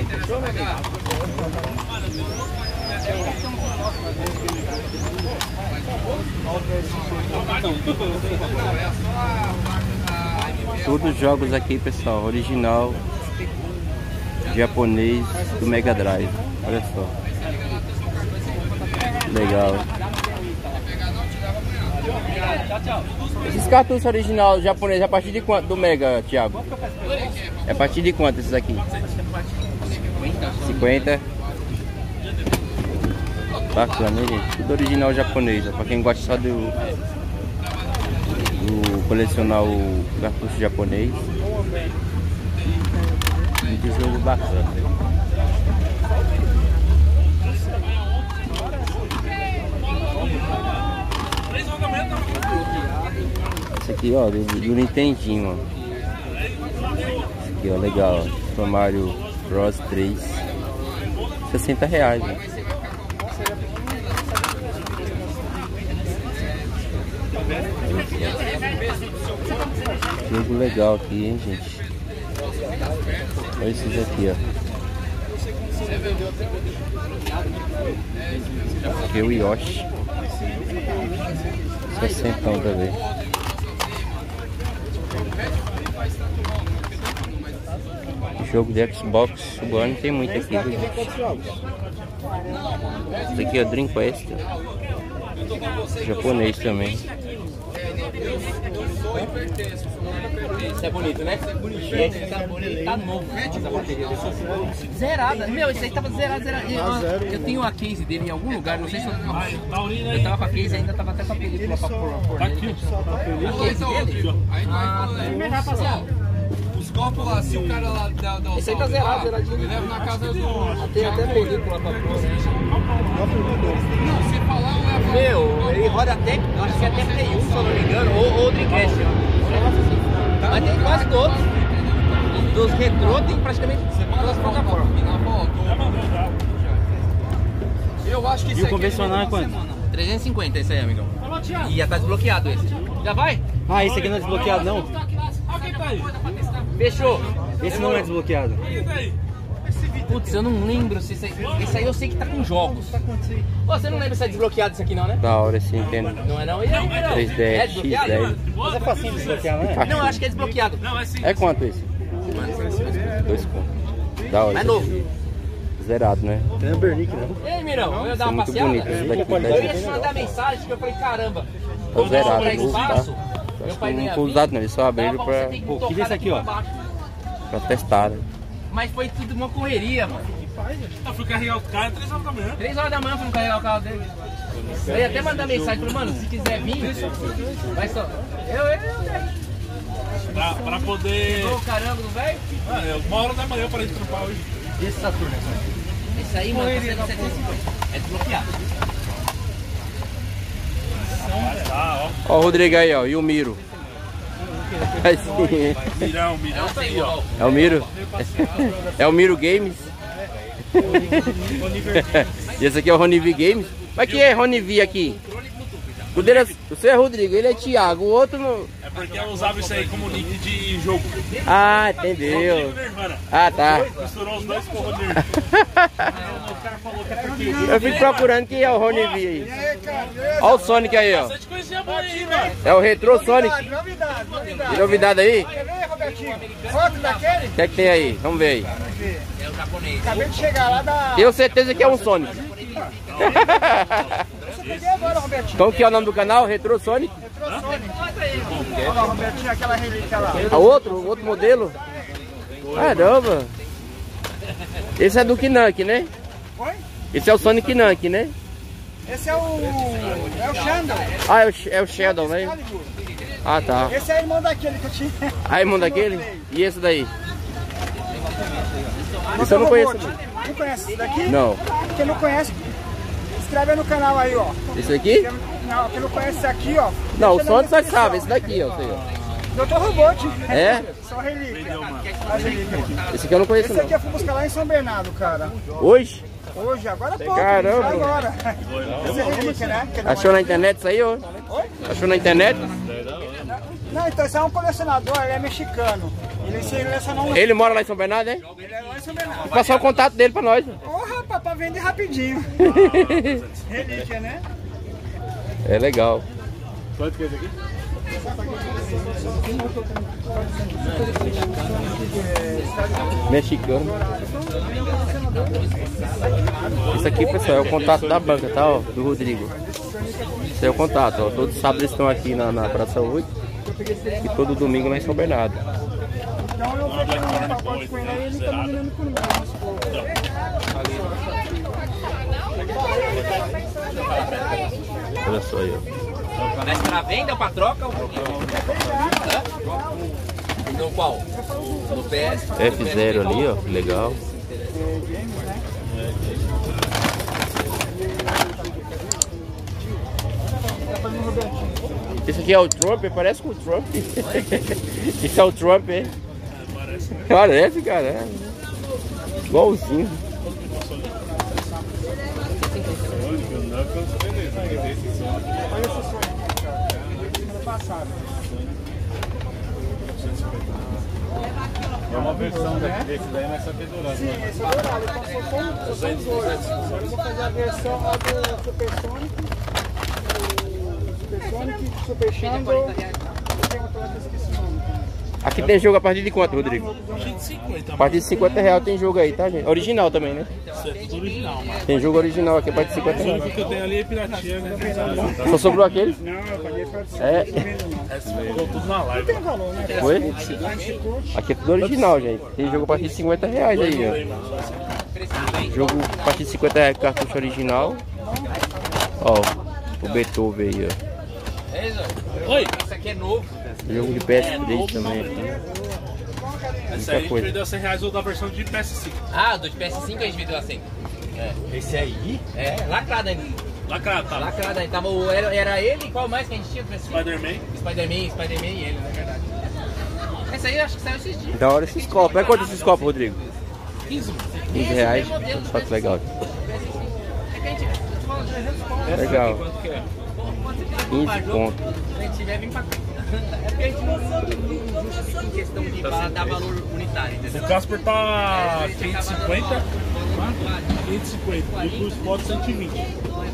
Todos os jogos aqui, pessoal, original japonês do Mega Drive. Olha só. Legal. Esses cartuchos original japonês a partir de quanto do Mega, Thiago? É a partir de quanto esses aqui? 50. Bacana, hein, gente? Tudo original japonês, pra quem gosta só do colecionar o cartucho japonês. Muito jogo bacana. Esse aqui, ó, do Nintendinho, ó. Esse aqui, ó, legal, ó. Super Mario Bros 3. R$60, né? Jogo legal aqui, hein, gente. Olha esses aqui, ó. Aqui é o Yoshi. 60 também. Jogo de Xbox One tem muito aqui, viu, gente? Esse aqui é o Dream Quest. Japonês também. Isso é bonito, né? Tá novo. Zerada. Meu, esse aí tava zerado. Eu tenho a case dele em algum lugar, não sei se eu tava com a case ainda, tava até com a película pra pôr nele. A case dele? Ah, tá. Rapaziada. Os copos lá, se o cara lá dá o esse aí tá zerado, zeradinho. Eu levo na casa do... Tem até película pra pôr. Não, se falar, eu levo... Meu, ele roda até, acho que até Play 1, se eu não me engano, ou Dreamcast, ó. Mas tem quase todos. Dos retrô tem praticamente todas as plataformas. Eu acho que E o convencional é quanto? 350 esse aí, amigão. E já tá desbloqueado esse. Já vai? Ah, esse aqui não é desbloqueado, não? Fechou. Esse não é desbloqueado. Putz, eu não lembro se esse aí eu sei que tá com jogos. Ô, você não lembra se é desbloqueado isso aqui não, né? Da hora esse Nintendo. Não é não? E aí, não? 3DS, É desbloqueado? X10. Mas é facinho de desbloquear, não é? Não, eu acho que é desbloqueado. É quanto esse? 2 contos. Da hora. É novo. Zerado, né? Tem Ambernick, não? Ei, Mirão, eu ia dar uma Muito passeada. bonito esse daqui. Eu ia te mandar mensagem que eu falei, caramba. Tá zerado, Pra novo, tá? espaço, meu Acho pai que não não ia foi vir. usado, não. Eles só abriram Dava pra, você ter que Pô, tocar que é isso aqui, daqui ó? pra baixo. pra testar, né? Mas foi tudo uma correria, mano. Eu fui carregar o cara 3 horas da manhã. 3 horas da manhã eu fui carregar o carro dele. Eu ia até mandar mensagem, falei, mano, se quiser vir, vai só. Pra poder. Pegou o caramba do velho? Mano, é 1h da manhã eu parei de trampar hoje. E esse Saturno? Esse aí, mano, tá sendo 750. É desbloqueado. Tá, Ó o Rodrigo aí, ó. E o Miro. Assim. Mirão tá aí, ó. É o Miro? É o Miro Games? E esse aqui é o Ronivi Games? Mas que é Ronivi aqui? O dele é, você é Rodrigo, ele é Thiago, o outro não... É porque eu usava isso aí como nick de jogo. Ah, entendeu. Ah, tá. Misturou os dois com o Rodrigo. O cara falou que é porque. Eu fico procurando quem é o Ronivi aí. Olha o Sonic aí, ó. Você te conhecia boa aí, velho. É o Retro Sonic. Novidade. Tem novidade aí? Quer ver, Robertinho? Foto daquele? O que é que tem aí? Vamos ver aí. É o japonês. Acabei de chegar lá da... Tenho certeza que é um Sonic. Eu peguei agora, Robertinho. Qual que é o nome do canal? Retro Sonic? Olha lá, Robertinho, aquela relíquia lá. Ah, outro modelo? Caramba. Esse é do Kinank, né? Oi? Esse é o Sonic Nank, né? Esse é o... É o Shadow. Ah, é o Shadow, né? Excalibur. Ah, tá. Esse é irmão daquele que eu tinha. Ah, irmão daquele? E esse daí? Esse eu não conheço. Não conhece esse daqui? Não. Quem não conhece, inscreve aí no canal aí, ó. Esse aqui? Não, quem não conhece esse aqui, ó. Não, o deixa na Sonic só descrição. sabe. Esse daqui, ó. Sei, ó. Dr. Robot. É? Só relíquia. As relíquias aqui. Esse aqui eu não conheço, Esse aqui não. eu fui buscar lá em São Bernardo, cara. Hoje? Hoje, agora há pouco. Caramba. Agora. Esse é relíquia, né? Que não Achou na internet isso aí, ó? Oi? Achou na internet? Não, então esse é um colecionador, ele é mexicano. Ele mora lá em São Bernardo, hein? Ele é lá em São Bernardo. Vou passar o contato dele pra nós. Ô, rapaz, pra vender rapidinho. Relíquia, né? É legal. Quanto que é isso aqui? Mexicano. Isso aqui, pessoal, é o contato da banca, tá? Ó, do Rodrigo. Esse é o contato, ó. Todos os sábados eles estão aqui na Praça 8 e todo domingo lá em São Bernardo. Então eu vou pegar um pacote com ele aí, ele tá dominando por mim. Olha só aí, ó. Mas pra venda ou pra troca? No qual? No PS? F0 ali, ó, que legal. Esse aqui é o Trump, parece com o Trump. Esse é o Trump, hein? Parece, cara. É. Igualzinho. É uma versão desse daí, mas só que é dourado. Sim, esse é dourado. Então são os dois. Agora eu vou fazer a versão lá do Supersonic. Supersonic, Super Shamble. Tem outra lá que eu esqueci o nome. Aqui tem jogo a partir de quanto, Rodrigo? A partir de 50 reais tem jogo aí, tá, gente? Original também, né? Original, mano. Tem jogo original aqui a partir de 50 O reais. único que eu tenho ali é piratinha, né? Só sobrou aquele? Não, eu paguei pra É. Ficou tudo na live. tem valor, né? Foi? Aqui é tudo original, gente. Tem jogo a partir de 50 reais aí, ó. Jogo a partir de 50 reais, cartucho original. Ó, o Beethoven aí, ó. Oi! Isso aqui é novo. Jogo de PS3 também aqui. Esse aí a gente vendeu 100 reais ou da versão de PS5. Ah, dos PS5 a gente vendeu assim. Esse aí? É, lacrado ainda. Lacrado, tá? Lacrado ainda. Tava, era ele e qual mais que a gente tinha do PS5? Spider-Man. Spider-Man e ele, na verdade. Essa aí eu acho que saiu esses dias. Da hora esses copos. É quanto esses copos, Rodrigo? 15. 15 reais. Só que legal. Legal. 15 conto. Se a gente tiver, vem pra cá. É porque a gente não justifica em questão de dar valor unitário, entendeu? O Casper tá 550. 550. E o Spot 120.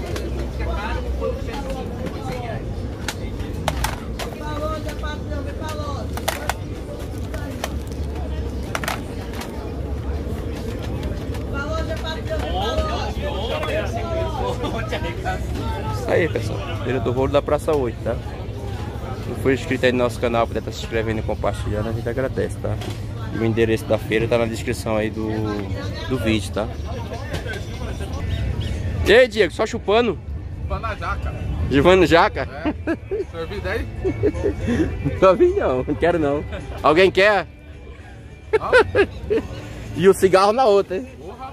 Isso aí, pessoal. Feira do Rolo da Praça 8, tá? Se for inscrito aí no nosso canal, puder estar se inscrevendo e compartilhando, a gente agradece, tá? E o endereço da feira tá na descrição aí do vídeo, tá? E aí, Diego, só chupando? Chupando a jaca. Chupando jaca? É. Sorvida aí? Não vi não quero não. Alguém quer? Ah. E o cigarro na outra, hein? Porra.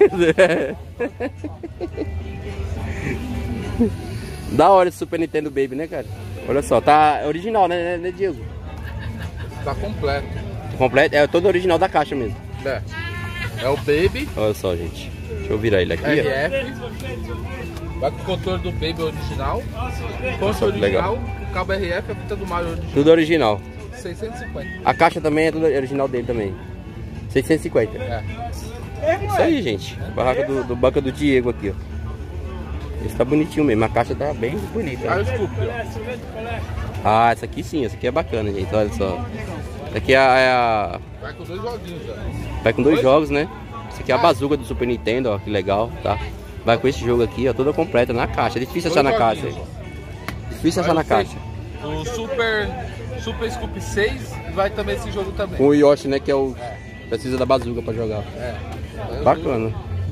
Da hora esse Super Nintendo Baby, né, cara? Olha só, tá original, né, Diego? Tá completo. Completo, é todo original da caixa mesmo. É. É o Baby. Olha só, gente. Deixa eu virar ele aqui, ó. RF. Vai com o controle do Baby original. Controle legal. original. O cabo RF, a fita do Mario original. Tudo original. 650. A caixa também é tudo original dele também. 650. É. Isso aí, gente. Barraca do banca do Diego aqui, ó. Esse tá bonitinho mesmo. A caixa tá bem bonita. Ah, desculpa. Ah, essa aqui sim. Essa aqui é bacana, gente. Olha só. Essa aqui é a... Vai com 2 joguinhos já. Vai com 2 jogos, né? Essa aqui é a bazuca do Super Nintendo, ó. Que legal, tá? Vai com esse jogo aqui, ó. Toda completa na caixa. É difícil achar na caixa. Difícil achar na caixa. O Super Scoop 6 vai também esse jogo também. Com o Yoshi, né? Que é o... Precisa da bazuca pra jogar. É. Bacana.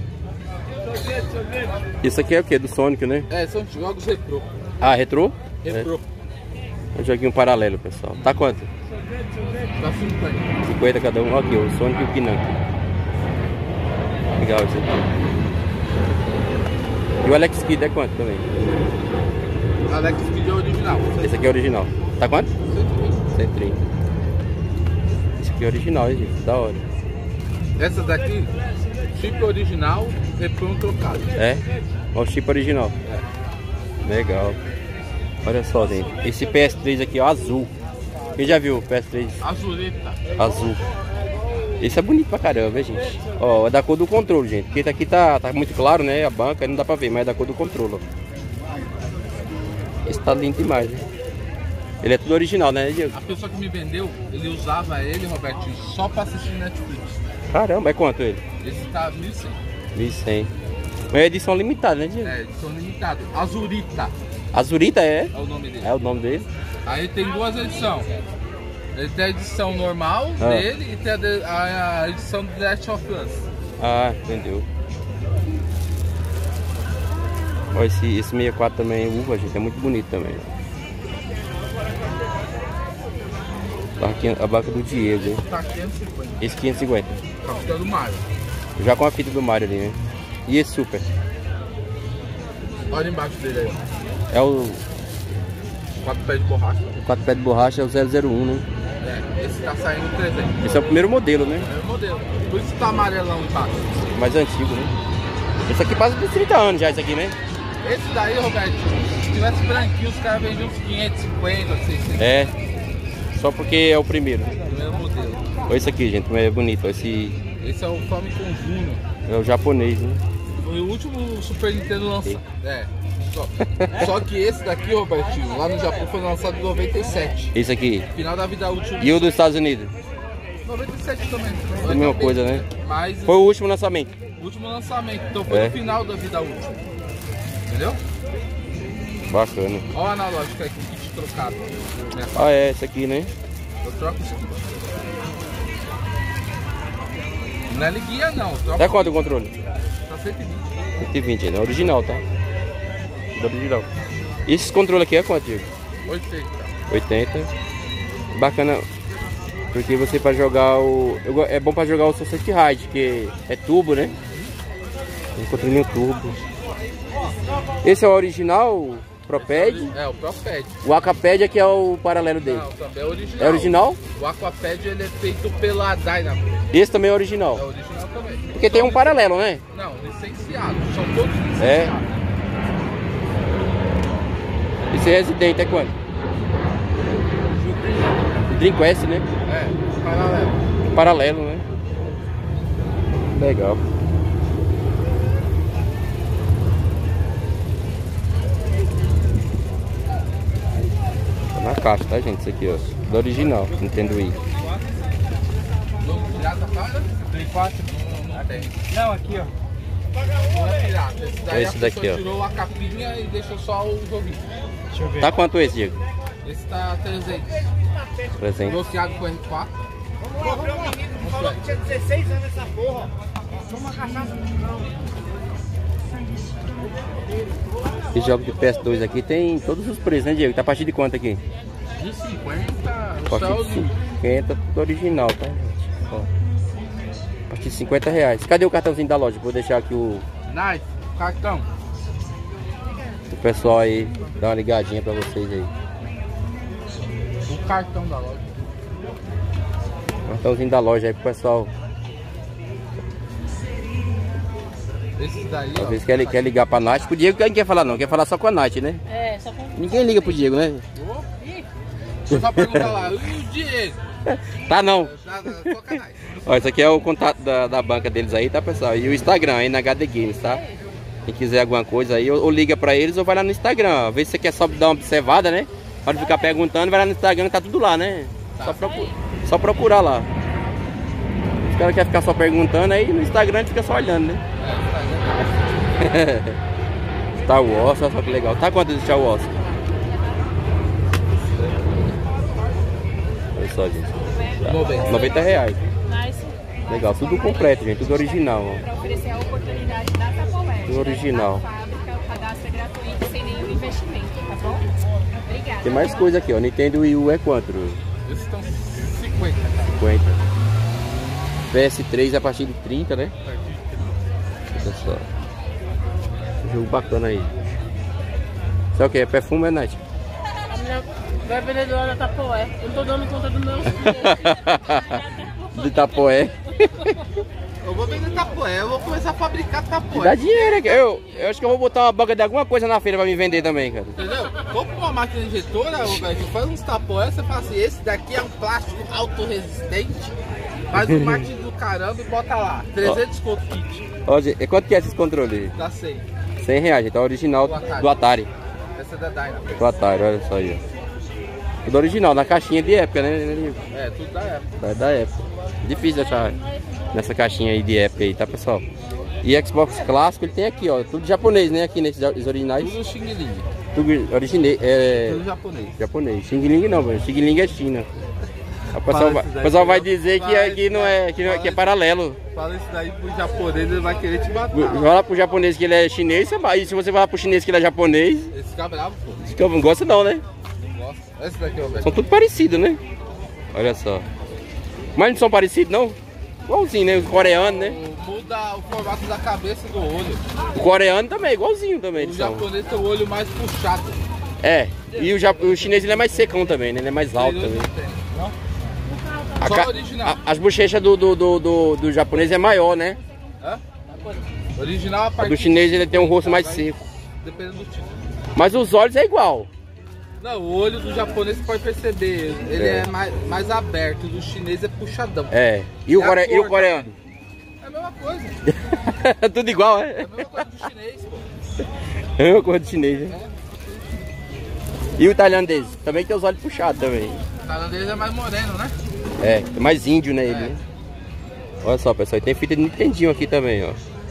Isso aqui é o que? Do Sonic, né? É, são jogos retrô. Ah, retrô? Retrô. É um joguinho paralelo, pessoal. Tá quanto? Tá 50. 50 cada um. Ó, aqui, o Sonic e o Pinanque. Legal isso aqui. E o Alex Kidd é quanto também? Alex Kidd é original. Esse aqui é original. Tá quanto? 120. 130. Esse aqui é original, hein, gente? Da hora. Essa daqui, chip original, reprão trocado. É? Ó, o chip original. É. Legal. Olha só, gente. Esse PS3 aqui é o azul. Quem já viu o PS3 Azulita. azul? Esse é bonito pra caramba, hein, gente? Ó, é da cor do controle, gente. Porque aqui tá muito claro, né? A banca não dá pra ver, mas é da cor do controle, ó. Esse tá lindo demais, né? Ele é tudo original, né, Diego? A pessoa que me vendeu, ele usava ele, Robertinho, só pra assistir Netflix. Caramba, é quanto ele? Esse tá 1.100. 1.100. Mas é edição limitada, né, Diego? É, edição limitada. Azurita Azurita é? é o nome dele. É o nome dele. Aí tem duas edições. Ele tem a edição normal dele e tem a edição do The Last of Us. Ah, entendeu. Ó, esse 64 também, uva, gente, é muito bonito também. A banca do Diego, hein? Tá 550. Esse 550. Tá ficando Mario. Já com a fita do Mario ali, né? E esse super? Olha embaixo dele aí. É o 4 pés de borracha. 4 pés de borracha, é o 001, né? É, esse tá saindo 300. Esse é o primeiro modelo, né? É o modelo. Por isso tá amarelão embaixo. Mais antigo, né? Esse aqui passa por 30 anos já, esse aqui, né? Esse daí, Roberto, se tivesse branquinho, os caras vendiam uns 550, 600. É. Só porque é o primeiro. Primeiro modelo. Olha esse aqui, gente, como é bonito. Esse Esse é o Famicom Junior. é o japonês, né? Foi o último Super Nintendo lançado. É. Só que esse daqui, Robertinho, lá no Japão foi lançado em 97. Esse aqui. Final da vida útil. E o dos Estados Unidos? 97 também. É a mesma coisa, né? Mas Foi o último lançamento. o último lançamento. Então foi É. no final da vida útil. Entendeu? Bacana. Olha o analógico aí com kit trocado. Ah, é, esse aqui, né? Eu troco isso aqui. Não é liguinha não. Eu troco Até quanto o controle? Tá 120. 120, é original, tá? É original. E esse controle aqui é quanto, Diego? 80. 80. Bacana, porque você para jogar o... É bom para jogar o Sunset Ride, que é turbo, né? Um controlinho turbo. Esse é o original, Proped. É, o Proped. O Aquapad aqui é o paralelo dele. Não, também é original. É original? O Aquapad ele é feito pela Dynamo. Esse também é É original. original também. Porque tem um paralelo, né? Não, licenciado. São todos licenciados. É. Esse Resident é quanto? O Dreamcast, né? É, paralelo. Paralelo, né? Legal. Tá na caixa, tá, gente? Isso aqui, ó. Do original, Nintendo Wii. Jogo pirata paga? Play 4? Não tem. Não, aqui, ó. Não é pirata. Esse daí Esse a daqui, pessoa ó. tirou a capinha e deixou só o joguinho. Deixa eu ver. Tá quanto esse, Diego? Esse tá 300. Presente. Bloqueado com R4. O menino falou que tinha 16 anos essa porra. Toma cachaça não. Esse jogo de PS2 aqui tem todos os preços, né, Diego? Tá a partir de quanto aqui? De 50. A O partir céu de 50, tudo original, tá, gente? Ó. A partir de 50 reais. Cadê o cartãozinho da loja? Vou deixar aqui o Nice. Cartão. pessoal aí dar uma ligadinha pra vocês aí. O cartão da loja. Cartãozinho da loja aí pro pessoal. Esse daí, Às ó. vezes quer ligar pra Nath. Pro Diego ninguém quer falar não, quer falar só com a Nath, né? É, só com... Ninguém liga pro Diego, né? Deixa eu só perguntar lá. E o Diego? Tá não. Foca nice. Ó, esse aqui é o contato da banca deles aí, tá, pessoal? E o Instagram aí, NHD Games, tá? Quem quiser alguma coisa aí, ou liga pra eles ou vai lá no Instagram, ó. Vê se você quer só dar uma observada, né? Pode ficar perguntando, vai lá no Instagram, tá tudo lá, né? Só procurar lá. Os caras querem ficar só perguntando, aí no Instagram a gente fica só olhando, né? Star Wars, olha só que legal. Tá quanto esse Star Wars? Olha só, gente. Tá. 90 reais. Nice. Legal, tudo completo, gente. Tudo original, ó. Para oferecer a oportunidade da Tapoé. Tudo original. Na fábrica, o cadastro é gratuito, sem nenhum investimento, tá bom? Obrigada. Tem mais coisa aqui, ó. Nintendo Wii U é quanto? Esses estão 50. 50. PS3 é a partir de 30, né? Olha só. Jogo bacana aí. Sabe o que? É perfume, é Nath? A minha vai vendedora da Tapoé. Eu não tô dando conta do meu De Itapoé. Eu vou vender Tapoé, eu vou começar começa a fabricar, tá, pô. Dá dinheiro, eu acho que eu vou botar uma banca de alguma coisa na feira pra me vender também, cara. Entendeu? Compra uma máquina injetora, Roberto, faz uns tapões, você fala assim, esse daqui é um plástico autorresistente, faz um marketing do caramba e bota lá, 300 conto kit. Ó, gente, quanto que é esses controles? Dá 100. 100 reais, então é original do Atari. Essa é da Dyna. Do Atari, olha só aí, ó. Tudo original, na caixinha de época, né? É, tudo da época. É da época. Difícil de achar nessa caixinha aí de época aí, tá, pessoal? E Xbox clássico ele tem aqui, ó. Tudo japonês, né? Aqui nesses originais. Tudo Xing Ling. Tudo original. Tudo japonês. Japonês. Xing Ling não, mano. Xing Ling é China. O pessoal vai dizer que aqui não é, que é paralelo. Fala isso daí pro japonês, ele vai querer te matar. Vai lá pro japonês que ele é chinês, e se você vai lá pro chinês que ele é japonês... Esse fica bravo, pô. Diz que eu não gosto não, né? Não gosto. Esse daqui, Roberto. São tudo parecidos, né? Olha só. Mas não são parecidos, não? Igualzinho, né? Os coreanos, né? Muda o formato da cabeça e do olho. O coreano também é igualzinho também. O japonês tem o olho mais puxado. É. E o chinês ele é mais secão também, né? Ele é mais alto também. Só original. As bochechas do japonês é maior, né? Hã? Original a parte do chinês ele tem um rosto mais seco. Dependendo do tipo. Mas os olhos é igual. Não, o olho do japonês você pode perceber, ele é mais aberto, o do chinês é puxadão. É. E o coreano? É a mesma coisa. Tudo igual, é? É a mesma coisa do chinês, pô. É a mesma coisa do chinês, né? E o tailandês? Também tem os olhos puxados também. O tailandês é mais moreno, né? É, é mais índio, né, ele, né? Olha só, pessoal, tem fita de Nintendinho aqui também, ó.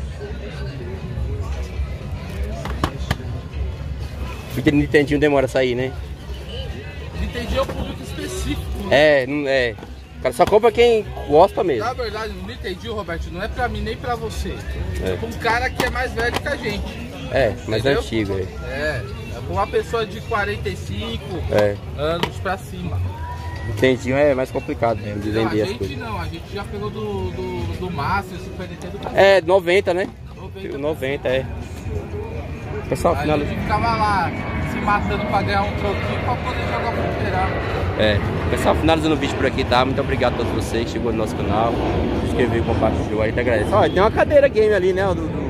Fita de Nintendinho demora a sair, né? Nintendinho é um público específico. É, não é. O cara só compra quem gosta mesmo. Na verdade, o Nintendinho, Roberto, não é pra mim nem pra você. É pra um cara que é mais velho que a gente. É, mais entendeu? antigo, é. É pra uma pessoa de 45 anos pra cima. Nintendinho é mais complicado mesmo de vender as coisas. Não, a gente já pegou do Master, Super Nintendo. É, 90, né? 90, é. Pessoal, a gente ficava lá se matando pra ganhar um troquinho pra poder jogar fliperama. É, pessoal, finalizando o vídeo por aqui, tá? Muito obrigado a todos vocês que chegou no nosso canal. Se inscreveu e compartilhou aí, te agradeço. Ó, tem uma cadeira game ali, né?